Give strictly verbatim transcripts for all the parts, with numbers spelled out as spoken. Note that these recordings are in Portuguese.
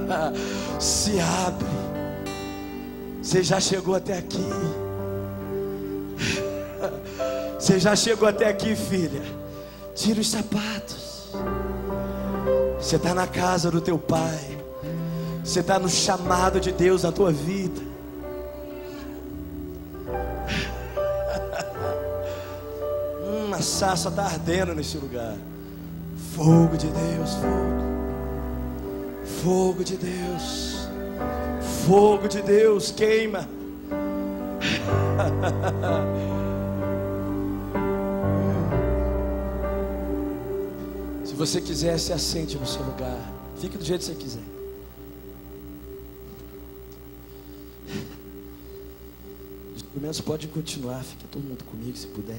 se abre. Você já chegou até aqui. Você já chegou até aqui, filha. Tira os sapatos. Você está na casa do teu pai. Você está no chamado de Deus na tua vida. hum, a sarça está ardendo nesse lugar. Fogo de Deus, fogo. Fogo de Deus. Fogo de Deus, queima. Se você quiser, se assente no seu lugar. Fique do jeito que você quiser. Os instrumentos podem continuar. Fique todo mundo comigo, se puder.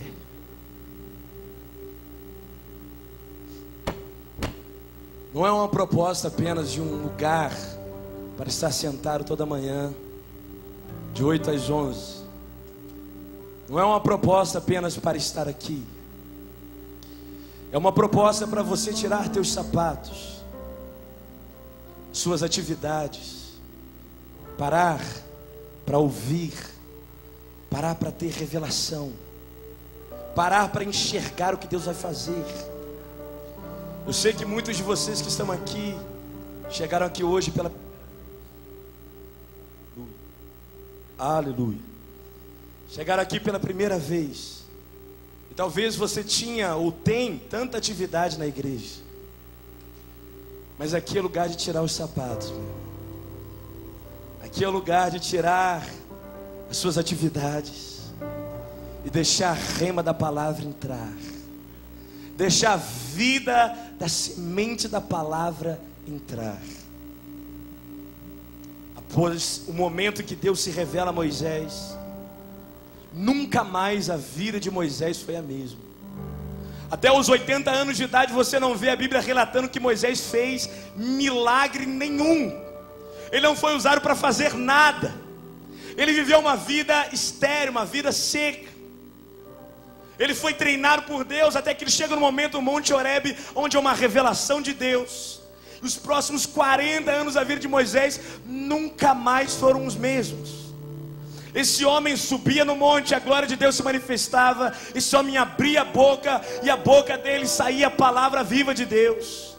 Não é uma proposta apenas de um lugar para estar sentado toda manhã, de oito às onze. Não é uma proposta apenas para estar aqui. É uma proposta para você tirar teus sapatos, suas atividades, parar para ouvir, parar para ter revelação, parar para enxergar o que Deus vai fazer. Eu sei que muitos de vocês que estão aqui chegaram aqui hoje pela Aleluia. Chegaram aqui pela primeira vez. E talvez você tinha ou tem tanta atividade na igreja, mas aqui é lugar de tirar os sapatos, meu. Aqui é o lugar de tirar as suas atividades e deixar a rema da palavra entrar. Deixar a vida da semente da palavra entrar. Após o momento que Deus se revela a Moisés, nunca mais a vida de Moisés foi a mesma. Até os oitenta anos de idade você não vê a Bíblia relatando que Moisés fez milagre nenhum. Ele não foi usado para fazer nada. Ele viveu uma vida estéril, uma vida seca. Ele foi treinado por Deus até que ele chega no momento no Monte Horebe, onde é uma revelação de Deus. E os próximos quarenta anos da vida de Moisés nunca mais foram os mesmos. Esse homem subia no monte, a glória de Deus se manifestava. Esse homem abria a boca e a boca dele saía a palavra viva de Deus.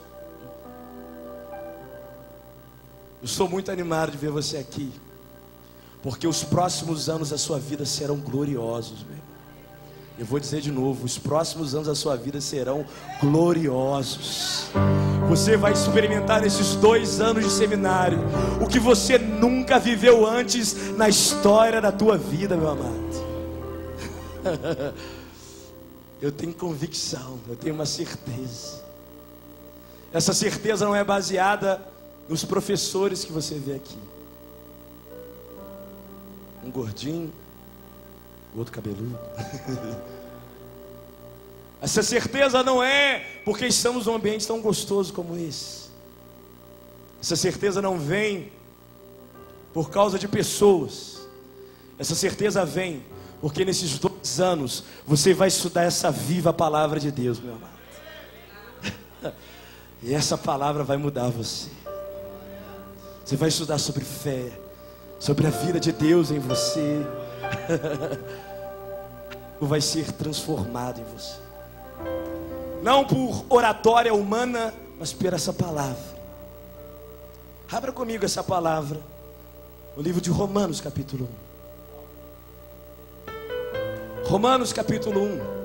Eu sou muito animado de ver você aqui, porque os próximos anos da sua vida serão gloriosos, velho. Eu vou dizer de novo, os próximos anos da sua vida serão gloriosos. Você vai experimentar nesses dois anos de seminário o que você nunca viveu antes na história da tua vida, meu amado. Eu tenho convicção, eu tenho uma certeza. Essa certeza não é baseada nos professores que você vê aqui. Um gordinho, o outro cabeludo. Essa certeza não é porque estamos num ambiente tão gostoso como esse. Essa certeza não vem por causa de pessoas. Essa certeza vem porque nesses dois anos você vai estudar essa viva palavra de Deus, meu amado. E essa palavra vai mudar você. Você vai estudar sobre fé, sobre a vida de Deus em você. Vai ser transformado em você. Não por oratória humana, mas por essa palavra. Abra comigo essa palavra no livro de Romanos capítulo um. Romanos capítulo um.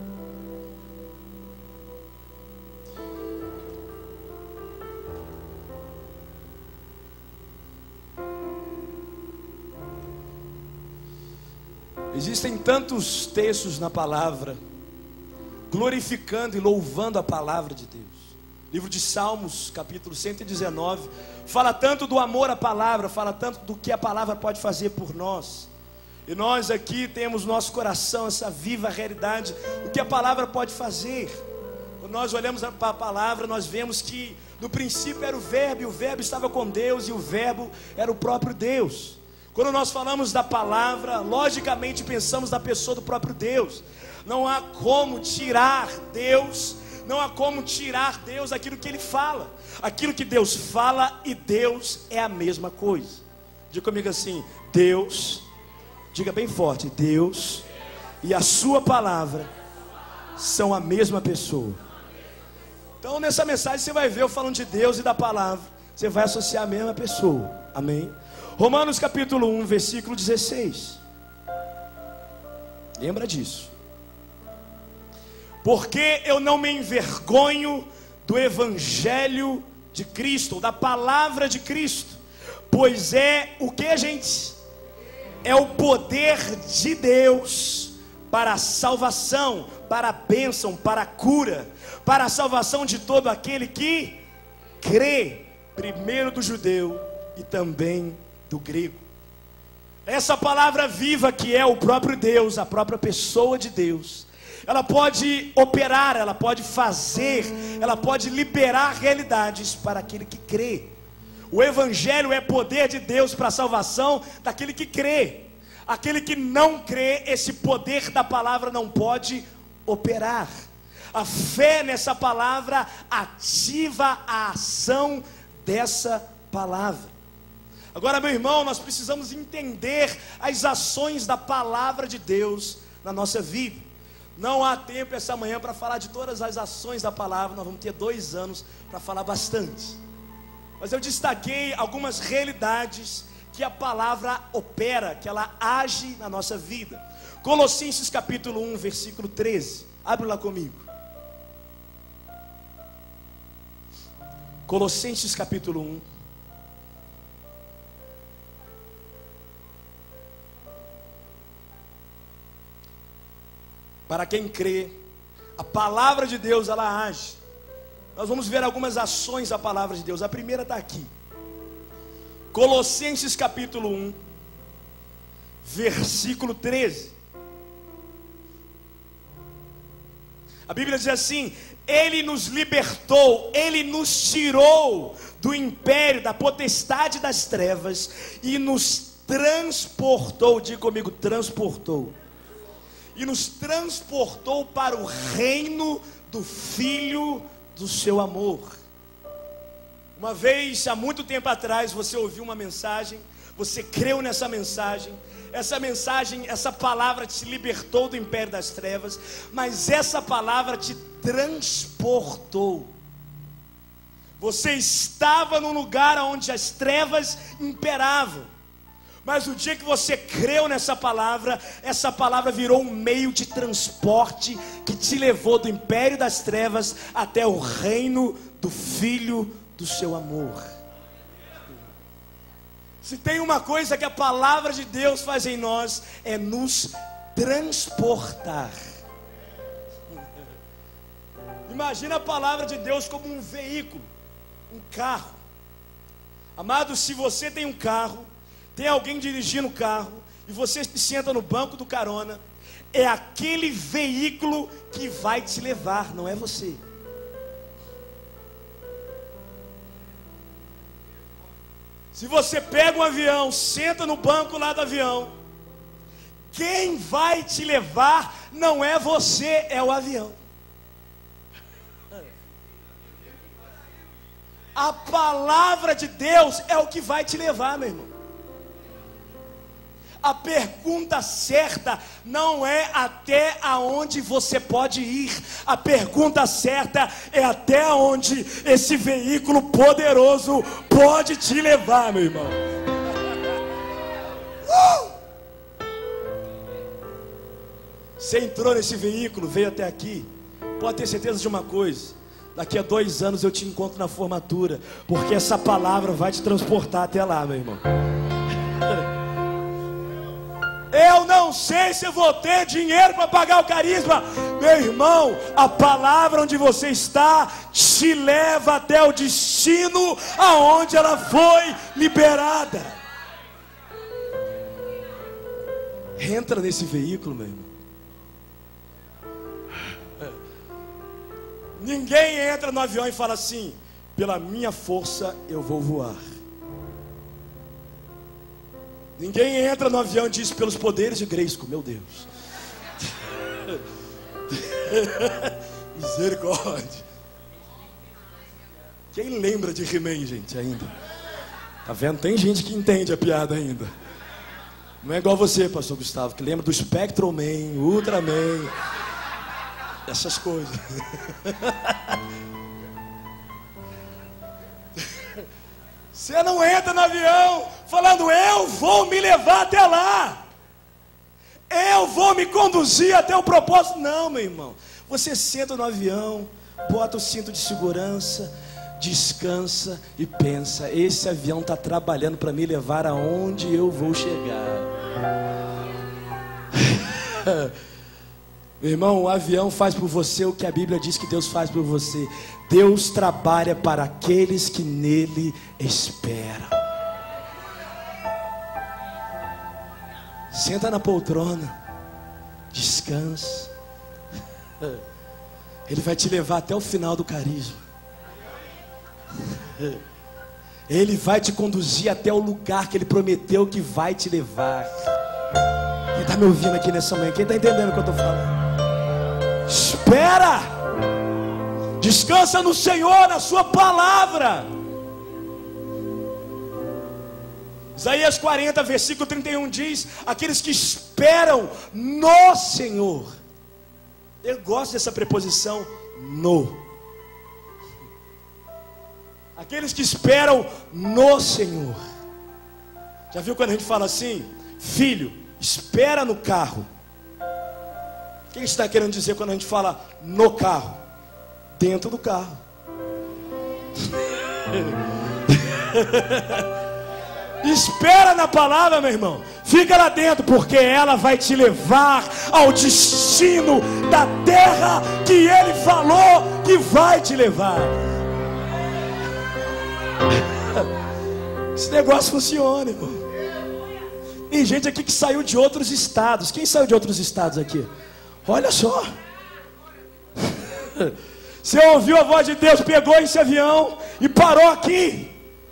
Existem tantos textos na palavra glorificando e louvando a palavra de Deus. Livro de Salmos, capítulo cento e dezenove, fala tanto do amor à palavra, fala tanto do que a palavra pode fazer por nós. E nós aqui temos no nosso coração essa viva realidade do que a palavra pode fazer. Quando nós olhamos para a palavra, nós vemos que no princípio era o verbo, e o verbo estava com Deus, e o verbo era o próprio Deus. Quando nós falamos da palavra, logicamente pensamos na pessoa do próprio Deus. Não há como tirar Deus Não há como tirar Deus aquilo que Ele fala. Aquilo que Deus fala e Deus é a mesma coisa. Diga comigo assim: Deus, diga bem forte, Deus e a sua palavra são a mesma pessoa. Então nessa mensagem você vai ver eu falando de Deus e da palavra, você vai associar a mesma pessoa. Amém? Romanos capítulo um, versículo dezesseis. Lembra disso. Porque eu não me envergonho do evangelho de Cristo, da palavra de Cristo, pois é o que, gente? É o poder de Deus para a salvação, para a bênção, para a cura, para a salvação de todo aquele que crê, primeiro do judeu e também do grego. Essa palavra viva que é o próprio Deus, a própria pessoa de Deus, ela pode operar, ela pode fazer, ela pode liberar realidades para aquele que crê. O evangelho é poder de Deus para a salvação daquele que crê. Aquele que não crê, esse poder da palavra não pode operar. A fé nessa palavra ativa a ação dessa palavra. Agora, meu irmão, nós precisamos entender as ações da palavra de Deus na nossa vida. Não há tempo essa manhã para falar de todas as ações da palavra. Nós vamos ter dois anos para falar bastante. Mas eu destaquei algumas realidades que a palavra opera, que ela age na nossa vida. Colossenses capítulo um, versículo treze. Abre lá comigo. Colossenses capítulo um. Para quem crê, a palavra de Deus, ela age. Nós vamos ver algumas ações da palavra de Deus. A primeira está aqui. Colossenses capítulo um, versículo treze. A Bíblia diz assim: Ele nos libertou, Ele nos tirou do império, da potestade das trevas e nos transportou, diga comigo, transportou. E nos transportou para o reino do Filho do seu amor. Uma vez, há muito tempo atrás, você ouviu uma mensagem, você creu nessa mensagem, essa mensagem, essa palavra te libertou do império das trevas, mas essa palavra te transportou. Você estava num lugar onde as trevas imperavam, mas o dia que você creu nessa palavra, essa palavra virou um meio de transporte que te levou do império das trevas até o reino do Filho do seu amor. Se tem uma coisa que a palavra de Deus faz em nós, é nos transportar. Imagina a palavra de Deus como um veículo, um carro. Amado, se você tem um carro, tem alguém dirigindo o carro, e você se senta no banco do carona, é aquele veículo que vai te levar, não é você. Se você pega um avião, senta no banco lá do avião, quem vai te levar não é você, é o avião. A palavra de Deus é o que vai te levar, meu irmão. A pergunta certa não é até aonde você pode ir. A pergunta certa é até onde esse veículo poderoso pode te levar, meu irmão. Uh! Você entrou nesse veículo, veio até aqui, pode ter certeza de uma coisa: daqui a dois anos eu te encontro na formatura, porque essa palavra vai te transportar até lá, meu irmão. Eu não sei se eu vou ter dinheiro para pagar o carisma. Meu irmão, a palavra onde você está te leva até o destino aonde ela foi liberada. Entra nesse veículo, meu irmão. Ninguém entra no avião e fala assim: pela minha força eu vou voar. Ninguém entra no avião e diz: pelos poderes de Grayskull. Meu Deus. Misericórdia. Quem lembra de He-Man, gente, ainda? Tá vendo? Tem gente que entende a piada ainda. Não é igual você, pastor Gustavo, que lembra do Spectrum-Man, Ultraman, essas coisas. Você não entra no avião falando, eu vou me levar até lá, eu vou me conduzir até o propósito. Não, meu irmão. Você senta no avião, bota o cinto de segurança, descansa e pensa, esse avião está trabalhando para me levar aonde eu vou chegar. Meu irmão, o avião faz por você o que a Bíblia diz que Deus faz por você. Deus trabalha para aqueles que nele esperam. Senta na poltrona, descansa. Ele vai te levar até o final do carisma. Ele vai te conduzir até o lugar que Ele prometeu que vai te levar. Quem está me ouvindo aqui nessa manhã? Quem está entendendo o que eu estou falando? Espera, descansa no Senhor, na sua palavra. Isaías quarenta, versículo trinta e um diz, aqueles que esperam no Senhor. Eu gosto dessa preposição, no. Aqueles que esperam no Senhor. Já viu quando a gente fala assim? Filho, espera no carro. O que está querendo dizer quando a gente fala no carro? Dentro do carro. Espera na palavra, meu irmão. Fica lá dentro, porque ela vai te levar ao destino da terra que Ele falou que vai te levar. Esse negócio funciona, irmão. Tem gente aqui que saiu de outros estados. Quem saiu de outros estados aqui? Olha só. Você ouviu a voz de Deus, pegou esse avião e parou aqui.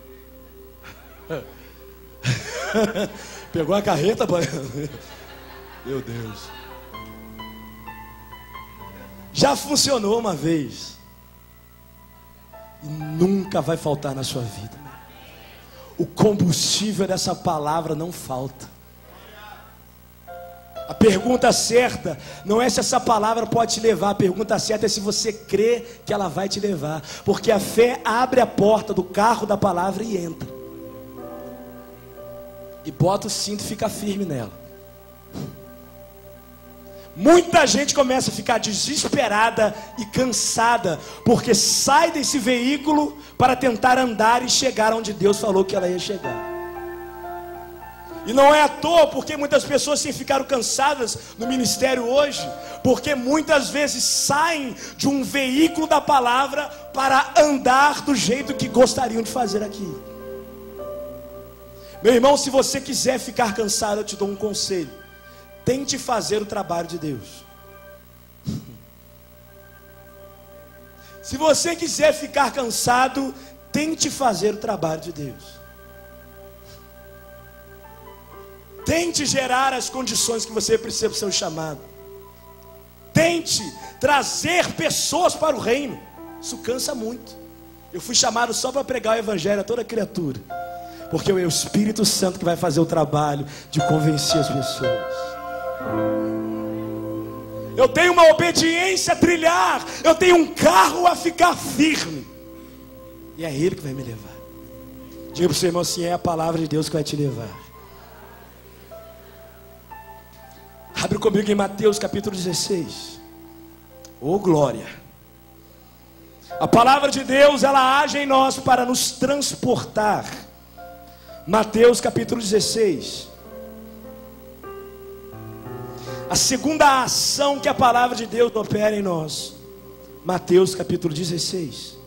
Pegou a carreta, meu Deus. Já funcionou uma vez e nunca vai faltar na sua vida. O combustível dessa palavra não falta. A pergunta certa não é se essa palavra pode te levar. A pergunta certa é se você crê que ela vai te levar. Porque a fé abre a porta do carro da palavra e entra. E bota o cinto e fica firme nela. Muita gente começa a ficar desesperada e cansada, porque sai desse veículo para tentar andar e chegar onde Deus falou que ela ia chegar. E não é à toa, porque muitas pessoas sim ficaram cansadas no ministério hoje, porque muitas vezes saem de um veículo da palavra para andar do jeito que gostariam de fazer aqui. Meu irmão, se você quiser ficar cansado, eu te dou um conselho: tente fazer o trabalho de Deus. Se você quiser ficar cansado, tente fazer o trabalho de Deus. Tente gerar as condições que você precisa para o seu chamado. Tente trazer pessoas para o reino. Isso cansa muito. Eu fui chamado só para pregar o evangelho a toda criatura, porque é o Espírito Santo que vai fazer o trabalho de convencer as pessoas. Eu tenho uma obediência a trilhar, eu tenho um carro a ficar firme, e é Ele que vai me levar. Diga para o seu irmão assim: é a palavra de Deus que vai te levar. Abre comigo em Mateus capítulo dezesseis. Oh glória! A palavra de Deus, ela age em nós para nos transportar. Mateus capítulo dezesseis. A segunda ação que a palavra de Deus opera em nós. Mateus capítulo dezesseis.